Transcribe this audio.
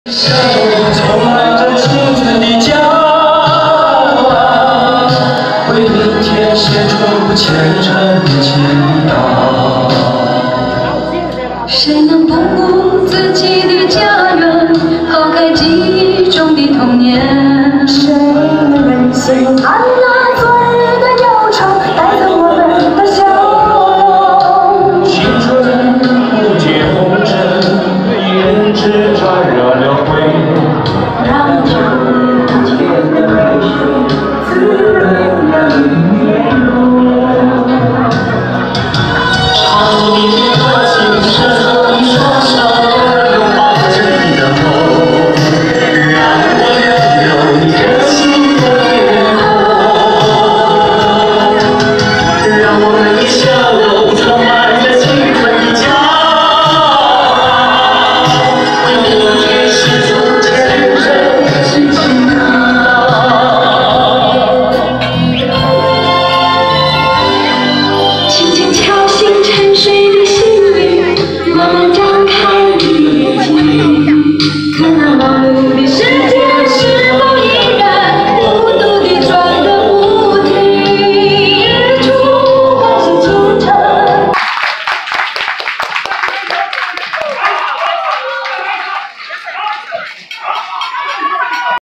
充满着青春的骄傲，为明天写出虔诚的祈祷。 谁能不顾自己的家园，抛开记忆中的童年？谁能忍心看那昨日的忧愁带走我们的笑容？ 青春不解红尘，胭脂沾染了灰。 让秋天的泪水滋润了面容。 唱你的心声，双手拥抱着你的梦，让我拥有你真心的脸孔，让我们的笑容充满着青春的骄傲，为明天写出虔诚的祈祷。 轻轻敲醒沉睡的心灵，慢慢张开你的眼睛，看那忙碌